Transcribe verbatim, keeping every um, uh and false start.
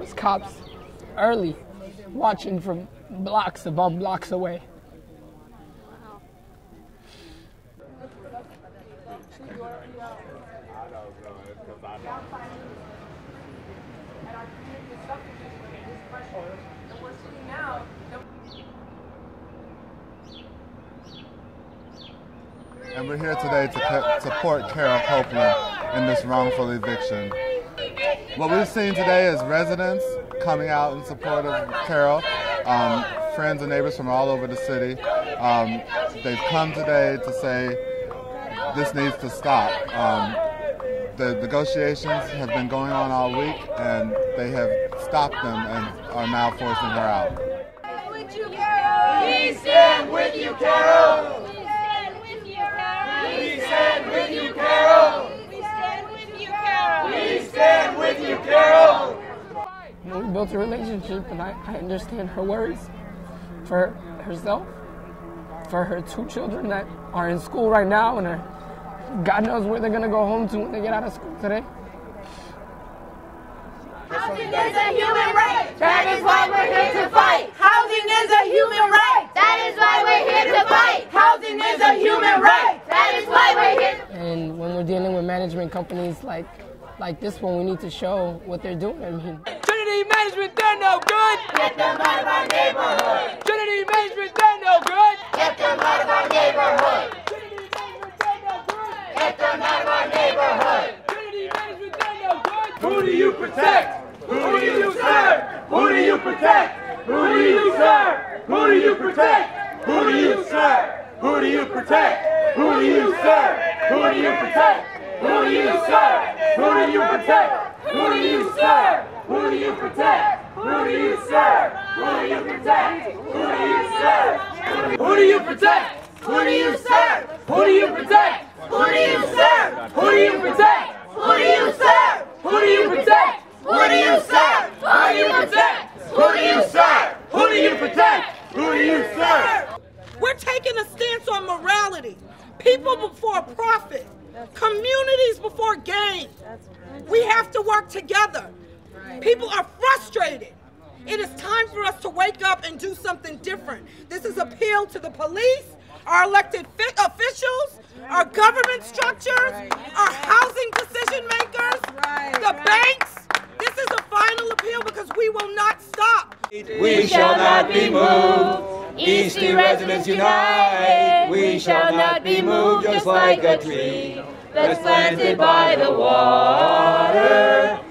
was cops early, watching from blocks above blocks away. And we're here today to support Carol Copeland in this wrongful eviction. What we've seen today is residents coming out in support of Carol, um, friends and neighbors from all over the city. Um, they've come today to say this needs to stop. Um, the negotiations have been going on all week, and they have stopped them and are now forcing her out. We stand with you, Carol! We stand with you, Carol! We stand with you, Carol! We stand with you, Carol! We built a relationship, and I, I understand her worries for herself, for her two children that are in school right now, and are, God knows where they're going to go home to when they get out of school today. Housing is a human right. That is why we're here to fight. Housing is a human right. That is why we're here to fight. Housing is a human right. That is why we're here. And when we're dealing with management companies like like this one, we need to show what they're doing. I mean, Trinity management, they're no good. Get them out of our neighborhood. Trinity management, they're no good. Get them out of our neighborhood. Trinity management, they're no good. Get them out of our neighborhood. Trinity management, they're no good. Who do you protect? Who do you serve? Who do you protect? Who do you serve? Who do you protect? Who do you serve? Who do you protect? Who do you serve? Who do you protect? Who do you serve? Who do you protect? Who do you serve? Who do you protect? Who do you serve? Who do you protect? Who do you serve? Who do you protect? Who do you serve? Who do you protect? Who do you serve? Who do you protect? Who do you serve? Who do you protect? Who do you serve? Who do you protect? Who do you serve? Who do you protect? Who do you serve? We're taking a stance on morality. People before profit. Communities before gain. We have to work together. People are frustrated. It is time for us to wake up and do something different. This is an appeal to the police, our elected officials, our government structures, our housing decision makers, the banks. This is a final appeal because we will not stop. We shall not be moved. Eastern residents unite. We shall not be moved, just like a tree that's planted by the water.